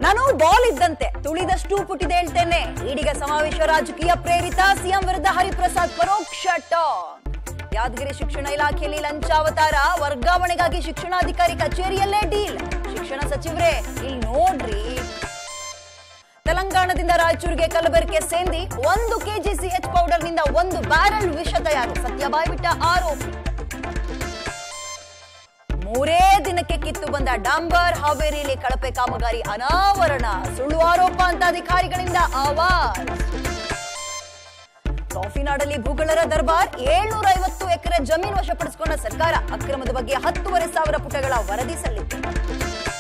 ನಾನು ಬಾಲ್ ಇದ್ದಂತೆ ತುಳಿದಷ್ಟು ಪುಟಿದೇಳ್ತೇನೆ. ಈಡಿಗ ಸಮಾವೇಶ ರಾಜಕೀಯ ಪ್ರೇರಿತ, ಸಿಎಂ ವಿರುದ್ಧ ಹರಿಪ್ರಸಾದ್ ಪರೋಕ್ಷ ಟಾಂಗ್. ಯಾದಗಿರಿ ಶಿಕ್ಷಣ ಇಲಾಖೆಯಲ್ಲಿ ಲಂಚಾವತಾರ, ವರ್ಗಾವಣೆಗಾಗಿ ಶಿಕ್ಷಣಾಧಿಕಾರಿ ಕಚೇರಿಯಲ್ಲೇ ಡೀಲ್. ಶಿಕ್ಷಣ ಸಚಿವರೇ ಇಲ್ಲಿ ನೋಡ್ರಿ. ತೆಲಂಗಾಣದಿಂದ ರಾಯಚೂರಿಗೆ ಕಲಬೆರಕೆ ಸೇಂದಿ 1 ಕೆಜಿ ಸಿಎಚ್ ಪೌಡರ್ ನಿಂದ 1 ಬ್ಯಾರಲ್ ವಿಷ ತಯಾರು, ಸತ್ಯ ಬಾಯ್ಬಿಟ್ಟ ಆರೋಪಿ. 3 ದಿನಕ್ಕೆ ಕಿತ್ತು ಬಂದ ಡಾಂಬರ್, ಹಾವೇರಿಯಲ್ಲಿ ಕಳಪೆ ಕಾಮಗಾರಿ ಅನಾವರಣ, ಸುಳ್ಳು ಆರೋಪ ಅಂತ ಅಧಿಕಾರಿಗಳಿಂದ ಆವಾಜ್. ಕಾಫಿನಾಡಲ್ಲಿ ಭೂಗಳರ ದರ್ಬಾರ್, 750 ಎಕರೆ ಜಮೀನು ವಶಪಡಿಸಿಕೊಂಡ ಸರ್ಕಾರ, ಅಕ್ರಮದ ಬಗ್ಗೆ 10,500 ಪುಟಗಳ ವರದಿ ಸಲ್ಲಿಕೆ.